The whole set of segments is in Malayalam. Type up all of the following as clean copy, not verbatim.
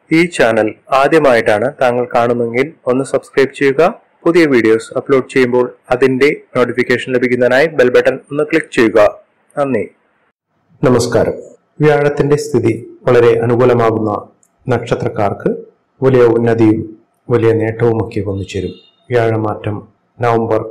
ഈ ചാനൽ ആദ്യമായിട്ടാണ് താങ്കൾ കാണുന്നതെങ്കിൽ ഒന്ന് സബ്സ്ക്രൈബ് ചെയ്യുക. പുതിയ വീഡിയോസ് അപ്ലോഡ് ചെയ്യുമ്പോൾ അതിന്റെ നോട്ടിഫിക്കേഷൻ ലഭിക്കുന്നതിനായി ബെൽ ബട്ടൺ ഒന്ന് ക്ലിക്ക് ചെയ്യുക. നന്ദി. നമസ്കാരം. വ്യാഴത്തിന്റെ സ്ഥിതി വളരെ അനുകൂലമാകുന്ന നക്ഷത്രക്കാർക്ക് വലിയ ഉന്നതിയും വലിയ നേട്ടവുമൊക്കെ വന്നു ചേരും. വ്യാഴമാറ്റം നവംബർ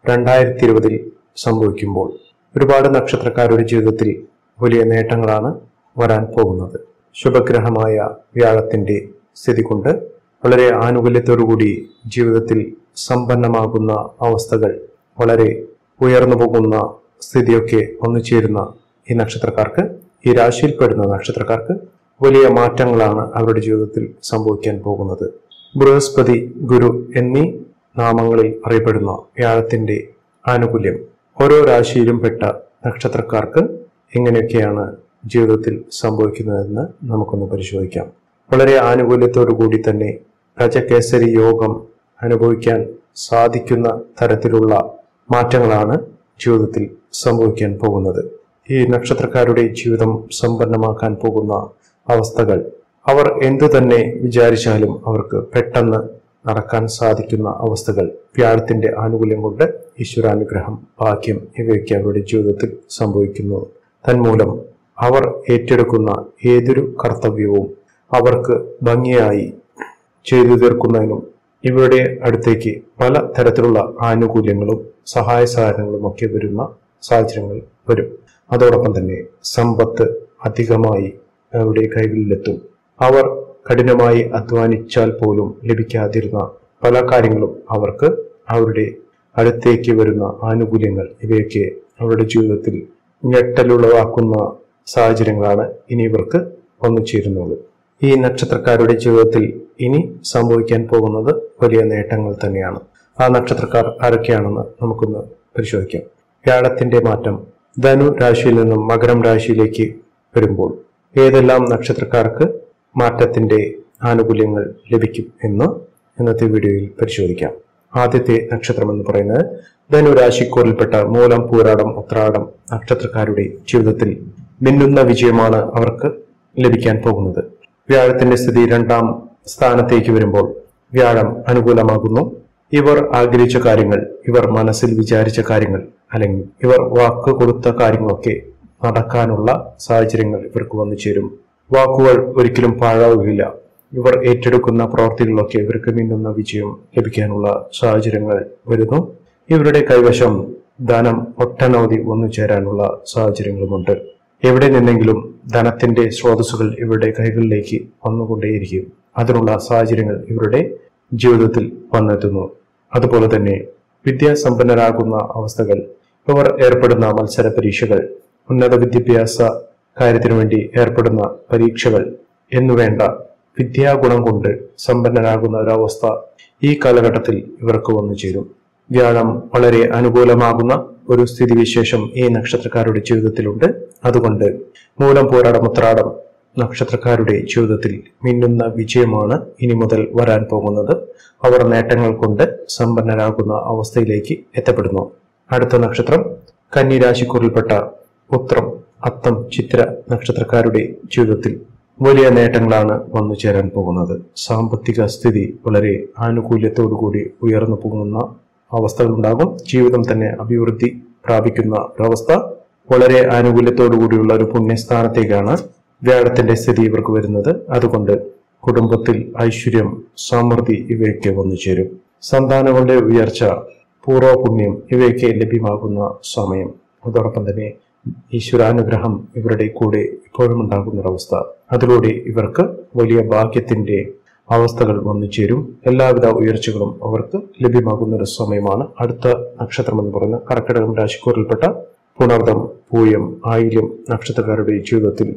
2020 സംഭവിക്കുമ്പോൾ ഒരുപാട് നക്ഷത്രക്കാരുടെ ജീവിതത്തിൽ വലിയ നേട്ടങ്ങളാണ് വരാൻ പോകുന്നത്. ശുഭഗ്രഹമായ വ്യാഴത്തിന്റെ സ്ഥിതി കൊണ്ട് വളരെ ആനുകൂല്യത്തോടുകൂടി ജീവിതത്തിൽ സമ്പന്നമാകുന്ന അവസ്ഥകൾ, വളരെ ഉയർന്നു പോകുന്ന സ്ഥിതിയൊക്കെ വന്നു ചേരുന്ന ഈ നക്ഷത്രക്കാർക്ക്, ഈ രാശിയിൽപ്പെടുന്ന നക്ഷത്രക്കാർക്ക് വലിയ മാറ്റങ്ങളാണ് അവരുടെ ജീവിതത്തിൽ സംഭവിക്കാൻ പോകുന്നത്. ബൃഹസ്പതി, ഗുരു എന്നീ നാമങ്ങളിൽ അറിയപ്പെടുന്ന വ്യാഴത്തിന്റെ ആനുകൂല്യം ഓരോ രാശിയിലും പെട്ട നക്ഷത്രക്കാർക്ക് എങ്ങനെയൊക്കെയാണ് ജീവിതത്തിൽ സംഭവിക്കുന്നതെന്ന് നമുക്കൊന്ന് പരിശോധിക്കാം. വളരെ ആനുകൂല്യത്തോടു കൂടി തന്നെ ഗജകേസരി യോഗം അനുഭവിക്കാൻ സാധിക്കുന്ന തരത്തിലുള്ള മാറ്റങ്ങളാണ് ജീവിതത്തിൽ സംഭവിക്കാൻ പോകുന്നത്. ഈ നക്ഷത്രക്കാരുടെ ജീവിതം സമ്പന്നമാക്കാൻ പോകുന്ന അവസ്ഥകൾ, അവർ എന്തു തന്നെ വിചാരിച്ചാലും അവർക്ക് പെട്ടെന്ന് നടക്കാൻ സാധിക്കുന്ന അവസ്ഥകൾ വ്യാഴത്തിന്റെ ആനുകൂല്യം കൊണ്ട്, ഈശ്വരാനുഗ്രഹം, ഭാഗ്യം ഇവയൊക്കെ അവരുടെ ജീവിതത്തിൽ സംഭവിക്കുന്നു. തന്മൂലം അവർ ഏറ്റെടുക്കുന്ന ഏതൊരു കർത്തവ്യവും അവർക്ക് ഭംഗിയായി ചെയ്തു തീർക്കുന്നതിനും ഇവരുടെ അടുത്തേക്ക് പല തരത്തിലുള്ള ആനുകൂല്യങ്ങളും സഹായ സഹകരണങ്ങളും ഒക്കെ വരുന്ന സാഹചര്യങ്ങൾ വരും. അതോടൊപ്പം തന്നെ സമ്പത്ത് അധികമായി അവരുടെ കൈകളിലെത്തും. അവർ കഠിനമായി അധ്വാനിച്ചാൽ പോലും ലഭിക്കാതിരുന്ന പല കാര്യങ്ങളും അവർക്ക് അവരുടെ അടുത്തേക്ക് വരുന്ന ആനുകൂല്യങ്ങൾ ഇവയൊക്കെ അവരുടെ ജീവിതത്തിൽ ഞെട്ടലുളവാക്കുന്ന സാഹചര്യങ്ങളാണ് ഇനി ഇവർക്ക് വന്നു ചേരുന്നത്. ഈ നക്ഷത്രക്കാരുടെ ജീവിതത്തിൽ ഇനി സംഭവിക്കാൻ പോകുന്നത് വലിയ നേട്ടങ്ങൾ തന്നെയാണ്. ആ നക്ഷത്രക്കാർ ആരൊക്കെയാണെന്ന് നമുക്കൊന്ന് പരിശോധിക്കാം. വ്യാഴത്തിന്റെ മാറ്റം ധനു രാശിയിൽ നിന്നും മകരം രാശിയിലേക്ക് വരുമ്പോൾ ഏതെല്ലാം നക്ഷത്രക്കാർക്ക് മാറ്റത്തിന്റെ ആനുകൂല്യങ്ങൾ ലഭിക്കും എന്ന് ഇന്നത്തെ വീഡിയോയിൽ പരിശോധിക്കാം. ആദ്യത്തെ നക്ഷത്രം എന്ന് പറയുന്നത് ധനുരാശിക്കൂറിൽപ്പെട്ട മൂലം, പൂരാടം, ഉത്രാടം നക്ഷത്രക്കാരുടെ ജീവിതത്തിൽ മിന്നുന്ന വിജയമാണ് അവർക്ക് ലഭിക്കാൻ പോകുന്നത്. വ്യാഴത്തിന്റെ സ്ഥിതി 2ാം സ്ഥാനത്തേക്ക് വരുമ്പോൾ വ്യാഴം അനുകൂലമാകുന്നു. ഇവർ ആഗ്രഹിച്ച കാര്യങ്ങൾ, ഇവർ മനസ്സിൽ വിചാരിച്ച കാര്യങ്ങൾ, അല്ലെങ്കിൽ ഇവർ വാക്ക് കൊടുത്ത കാര്യങ്ങളൊക്കെ നടക്കാനുള്ള സാഹചര്യങ്ങൾ ഇവർക്ക് വന്നു ചേരും. വാക്കുകൾ ഒരിക്കലും പാഴാവുകയില്ല. ഇവർ ഏറ്റെടുക്കുന്ന പ്രവർത്തികളിലൊക്കെ ഇവർക്ക് മിന്നുന്ന വിജയം ലഭിക്കാനുള്ള സാഹചര്യങ്ങൾ വരുന്നു. ഇവരുടെ കൈവശം ധനം ഒട്ടനവധി വന്നു ചേരാനുള്ള സാഹചര്യങ്ങളുമുണ്ട്. എവിടെ നിന്നെങ്കിലും ധനത്തിന്റെ സ്രോതസ്സുകൾ ഇവരുടെ കൈകളിലേക്ക് വന്നുകൊണ്ടേയിരിക്കും. അതിനുള്ള സാഹചര്യങ്ങൾ ഇവരുടെ ജീവിതത്തിൽ വന്നെത്തുന്നു. അതുപോലെ തന്നെ വിദ്യാസമ്പന്നരാകുന്ന അവസ്ഥകൾ, ഇവർ ഏർപ്പെടുന്ന മത്സര പരീക്ഷകൾ, ഉന്നത വിദ്യാഭ്യാസ കാര്യത്തിനു വേണ്ടി ഏർപ്പെടുന്ന പരീക്ഷകൾ എന്നുവേണ്ട വിദ്യാഗുണം കൊണ്ട് സമ്പന്നരാകുന്ന ഒരവസ്ഥ ഈ കാലഘട്ടത്തിൽ ഇവർക്ക് വന്നു ചേരും. വ്യാഴം വളരെ അനുകൂലമാകുന്ന ഒരു സ്ഥിതിവിശേഷം ഈ നക്ഷത്രക്കാരുടെ ജീവിതത്തിലുണ്ട്. അതുകൊണ്ട് മൂലം, പൂരാടം, ഉത്രാടം നക്ഷത്രക്കാരുടെ ജീവിതത്തിൽ മിന്നുന്ന വിജയമാണ് ഇനി മുതൽ വരാൻ പോകുന്നത്. അവർ നേട്ടങ്ങൾ കൊണ്ട് സമ്പന്നരാകുന്ന അവസ്ഥയിലേക്ക് എത്തപ്പെടുന്നു. അടുത്ത നക്ഷത്രം കന്നി രാശിക്കൂറിൽപ്പെട്ട ഉത്രം, അത്തം, ചിത്ര നക്ഷത്രക്കാരുടെ ജീവിതത്തിൽ വലിയ നേട്ടങ്ങളാണ് വന്നു ചേരാൻ പോകുന്നത്. സാമ്പത്തിക സ്ഥിതി വളരെ ആനുകൂല്യത്തോടുകൂടി ഉയർന്നു പോകുന്ന അവസ്ഥകളുണ്ടാകും. ജീവിതം തന്നെ അഭിവൃദ്ധി പ്രാപിക്കുന്ന ഒരവസ്ഥ, വളരെ ആനുകൂല്യത്തോടുകൂടിയുള്ള ഒരു പുണ്യസ്ഥാനത്തേക്കാണ് വ്യാഴത്തിന്റെ സ്ഥിതി ഇവർക്ക് വരുന്നത്. അതുകൊണ്ട് കുടുംബത്തിൽ ഐശ്വര്യം, സമൃദ്ധി ഇവയൊക്കെ വന്നു ചേരും. സന്താനങ്ങളുടെ ഉയർച്ച, പൂർവ്വപുണ്യം ഇവയൊക്കെ ലഭ്യമാകുന്ന സമയം. അതോടൊപ്പം തന്നെ ഈശ്വരാനുഗ്രഹം ഇവരുടെ കൂടെ ഇപ്പോഴും ഉണ്ടാകുന്നൊരവസ്ഥ. അതിലൂടെ ഇവർക്ക് വലിയ ഭാഗ്യത്തിന്റെ അവസ്ഥകൾ വന്നു ചേരും. എല്ലാവിധ ഉയർച്ചകളും അവർക്ക് ലഭ്യമാകുന്ന ഒരു സമയമാണ്. അടുത്ത നക്ഷത്രം എന്ന് പറയുന്നത് കർക്കിടകം രാശിക്കൂറിൽപ്പെട്ട പുണർദം, പൂയം, ആയില്യം നക്ഷത്രക്കാരുടെ ജീവിതത്തിൽ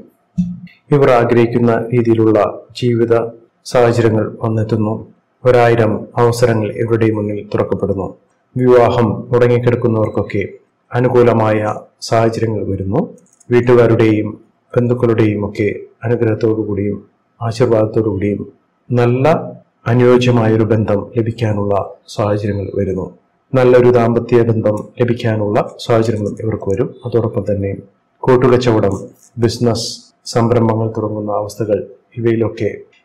ഇവർ ആഗ്രഹിക്കുന്ന രീതിയിലുള്ള ജീവിത സാഹചര്യങ്ങൾ വന്നെത്തുന്നു. 1000 അവസരങ്ങൾ ഇവരുടെ മുന്നിൽ തുറക്കപ്പെടുന്നു. വിവാഹം മുടങ്ങിക്കിടക്കുന്നവർക്കൊക്കെ അനുകൂലമായ സാഹചര്യങ്ങൾ വരുന്നു. വീട്ടുകാരുടെയും ബന്ധുക്കളുടെയും ഒക്കെ അനുഗ്രഹത്തോടുകൂടിയും ആശീർവാദത്തോടുകൂടിയും നല്ല അനുയോജ്യമായൊരു ബന്ധം ലഭിക്കാനുള്ള സാഹചര്യങ്ങൾ വരുന്നു. നല്ലൊരു ദാമ്പത്യ ബന്ധം ലഭിക്കാനുള്ള സാഹചര്യങ്ങളും ഇവർക്ക് വരും. അതോടൊപ്പം തന്നെ കൂട്ടുകച്ചവടം, ബിസിനസ് സംരംഭങ്ങൾ തുടങ്ങുന്ന അവസ്ഥകൾ ഇവയിലൊക്കെ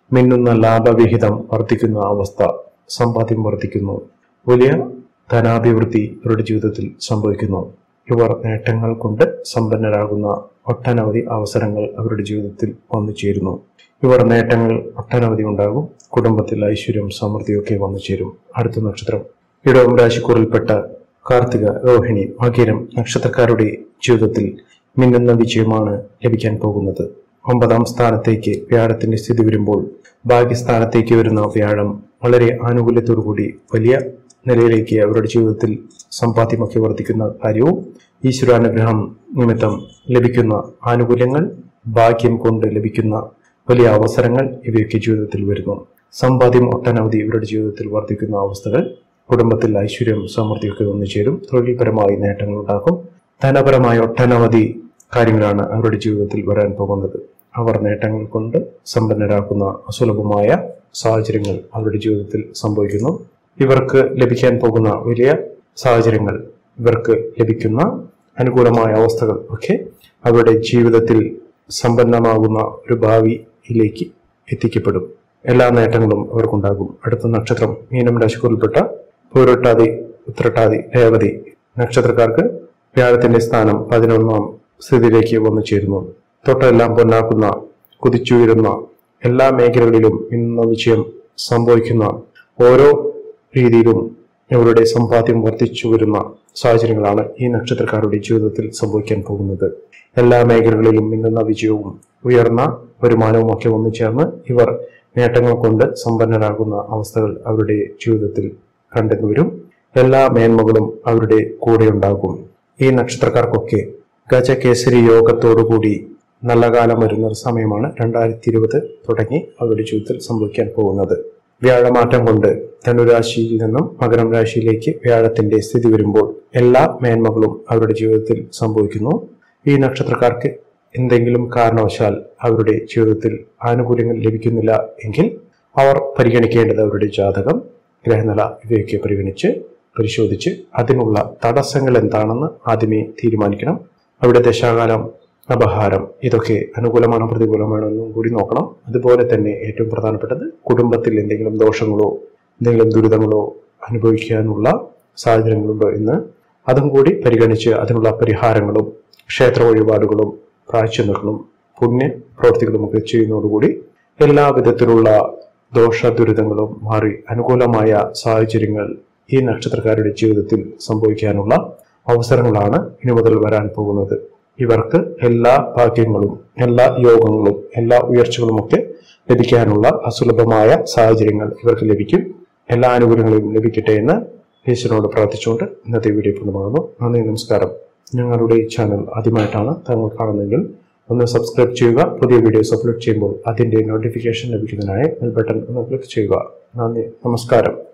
മിന്നുന്ന ലാഭവിഹിതം വർദ്ധിക്കുന്ന അവസ്ഥ, സമ്പാദ്യം വർദ്ധിക്കുന്നു, വലിയ ധനാഭിവൃദ്ധി ഇവരുടെ ജീവിതത്തിൽ സംഭവിക്കുന്നു. ഇവർ നേട്ടങ്ങൾ കൊണ്ട് സമ്പന്നരാകുന്ന ഒട്ടനവധി അവസരങ്ങൾ അവരുടെ ജീവിതത്തിൽ വന്നു ചേരുന്നു. ഇവർ നേട്ടങ്ങൾ ഒട്ടനവധി ഉണ്ടാകും. കുടുംബത്തിൽ ഐശ്വര്യം സമൃദ്ധിയൊക്കെ വന്നു ചേരും. അടുത്ത നക്ഷത്രം ഇടവം രാശിക്കൂറിൽപ്പെട്ട കാർത്തിക, രോഹിണി, മകരം നക്ഷത്രക്കാരുടെ ജീവിതത്തിൽ മിന്നുന്ന വിജയമാണ് ലഭിക്കാൻ പോകുന്നത്. 9ാം സ്ഥാനത്തേക്ക് വ്യാഴത്തിന്റെ സ്ഥിതി വരുമ്പോൾ ഭാഗ്യസ്ഥാനത്തേക്ക് വരുന്ന വ്യാഴം വളരെ ആനുകൂല്യത്തോടുകൂടി വലിയ നിലയിലേക്ക് അവരുടെ ജീവിതത്തിൽ സമ്പാദ്യമൊക്കെ വർദ്ധിക്കുന്ന കാര്യവും ഈശ്വരാനുഗ്രഹം നിമിത്തം ലഭിക്കുന്ന ആനുകൂല്യങ്ങൾ, ഭാഗ്യം കൊണ്ട് ലഭിക്കുന്ന വലിയ അവസരങ്ങൾ ഇവയൊക്കെ ജീവിതത്തിൽ വരുന്നു. സമ്പാദ്യം ഒട്ടനവധി ഇവരുടെ ജീവിതത്തിൽ വർദ്ധിക്കുന്ന അവസ്ഥകൾ, കുടുംബത്തിൽ ഐശ്വര്യം സമൃദ്ധിയൊക്കെ വന്നു ചേരും. തൊഴിൽപരമായി നേട്ടങ്ങൾ ഉണ്ടാക്കും. ധനപരമായ ഒട്ടനവധി കാര്യങ്ങളാണ് അവരുടെ ജീവിതത്തിൽ വരാൻ പോകുന്നത്. അവർ നേട്ടങ്ങൾ കൊണ്ട് സമ്പന്നരാക്കുന്ന അസുലഭമായ സാഹചര്യങ്ങൾ അവരുടെ ജീവിതത്തിൽ സംഭവിക്കുന്നു. ഇവർക്ക് ലഭിക്കാൻ പോകുന്ന വലിയ സാഹചര്യങ്ങൾ, ഇവർക്ക് ലഭിക്കുന്ന അനുകൂലമായ അവസ്ഥകൾ ഒക്കെ അവരുടെ ജീവിതത്തിൽ സമ്പന്നമാകുന്ന ഒരു ഭാവിയിലേക്ക് എത്തിക്കപ്പെടും. എല്ലാ നേട്ടങ്ങളും അവർക്കുണ്ടാകും. അടുത്ത നക്ഷത്രം മീനം രാശിക്കുറിൽപ്പെട്ട പൂരോട്ടാതി, ഉത്രട്ടാതി, രേവതി നക്ഷത്രക്കാർക്ക് വ്യാഴത്തിന്റെ സ്ഥാനം 11ാം സ്ഥിതിയിലേക്ക് വന്നു ചേരുന്നു. തൊട്ടെല്ലാം പൊന്നാക്കുന്ന, കുതിച്ചുയരുന്ന, എല്ലാ മേഖലകളിലും ഇന്ന് വിജയം സംഭവിക്കുന്ന, ഓരോ രീതിയിലും ഇവരുടെ സമ്പാദ്യം വർദ്ധിച്ചു വരുന്ന സാഹചര്യങ്ങളാണ് ഈ നക്ഷത്രക്കാരുടെ ജീവിതത്തിൽ സംഭവിക്കാൻ പോകുന്നത്. എല്ലാ മേഖലകളിലും മിന്നുന്ന വിജയവും ഉയർന്ന വരുമാനവും ഒക്കെ വന്നു ചേർന്ന് ഇവർ നേട്ടങ്ങൾ കൊണ്ട് സമ്പന്നരാകുന്ന അവസ്ഥകൾ അവരുടെ ജീവിതത്തിൽ കണ്ടെന്നു വരും. എല്ലാ മേന്മകളും അവരുടെ കൂടെ ഉണ്ടാകും. ഈ നക്ഷത്രക്കാർക്കൊക്കെ ഗജകേസരി യോഗത്തോടുകൂടി നല്ല കാലം വരുന്ന ഒരു സമയമാണ് 2020 തുടങ്ങി അവരുടെ ജീവിതത്തിൽ സംഭവിക്കാൻ പോകുന്നത്. വ്യാഴമാറ്റം കൊണ്ട് ധനുരാശിയിൽ നിന്നും മകരം രാശിയിലേക്ക് വ്യാഴത്തിന്റെ സ്ഥിതി വരുമ്പോൾ എല്ലാ മേന്മകളും അവരുടെ ജീവിതത്തിൽ സംഭവിക്കുന്നു. ഈ നക്ഷത്രക്കാർക്ക് എന്തെങ്കിലും കാരണവശാൽ അവരുടെ ജീവിതത്തിൽ ആനുകൂല്യങ്ങൾ ലഭിക്കുന്നില്ല എങ്കിൽ അവർ പരിഗണിക്കേണ്ടത് അവരുടെ ജാതകം, ഗ്രഹനില ഇവയൊക്കെ പരിശോധിച്ച് അതിനുള്ള തടസ്സങ്ങൾ എന്താണെന്ന് ആദ്യമേ തീരുമാനിക്കണം. അവിടെ ദശാകാലം, അപഹാരം ഇതൊക്കെ അനുകൂലമാണോ പ്രതികൂലമാണോ എന്നും കൂടി നോക്കണം. അതുപോലെ തന്നെ ഏറ്റവും പ്രധാനപ്പെട്ടത് കുടുംബത്തിൽ എന്തെങ്കിലും ദോഷങ്ങളോ എന്തെങ്കിലും ദുരിതങ്ങളോ അനുഭവിക്കാനുള്ള സാഹചര്യങ്ങളുണ്ടോ എന്ന് അതും കൂടി പരിഗണിച്ച് അതിനുള്ള പരിഹാരങ്ങളും ക്ഷേത്ര വഴിപാടുകളും പ്രായശ്ചിത്തങ്ങളും പുണ്യ പ്രവൃത്തികളും ഒക്കെ ചെയ്യുന്നതോടുകൂടി എല്ലാ വിധത്തിലുള്ള ദോഷ ദുരിതങ്ങളും മാറി അനുകൂലമായ സാഹചര്യങ്ങൾ ഈ നക്ഷത്രക്കാരുടെ ജീവിതത്തിൽ സംഭവിക്കാനുള്ള അവസരങ്ങളാണ് ഇനി മുതൽ വരാൻ പോകുന്നത്. ഇവർക്ക് എല്ലാ ഭാഗ്യങ്ങളും, എല്ലാ യോഗങ്ങളും, എല്ലാ ഉയർച്ചകളും ഒക്കെ ലഭിക്കാനുള്ള അസുലഭമായ സാഹചര്യങ്ങൾ ഇവർക്ക് ലഭിക്കും. എല്ലാ ആനുകൂല്യങ്ങളും ലഭിക്കട്ടെ എന്ന് ഈശ്വരനോട് പ്രാർത്ഥിച്ചുകൊണ്ട് ഇന്നത്തെ വീഡിയോ പൂർണ്ണമാകുന്നു. നന്ദി, നമസ്കാരം. ഞങ്ങളുടെ ഈ ചാനൽ ആദ്യമായിട്ടാണ് താങ്കൾ കാണുന്നതെങ്കിൽ ഒന്ന് സബ്സ്ക്രൈബ് ചെയ്യുക. പുതിയ വീഡിയോസ് അപ്ലോഡ് ചെയ്യുമ്പോൾ അതിന്റെ നോട്ടിഫിക്കേഷൻ ലഭിക്കുന്നതിനായി ബെൽ ബട്ടൺ ഒന്ന് ക്ലിക്ക് ചെയ്യുക. നന്ദി, നമസ്കാരം.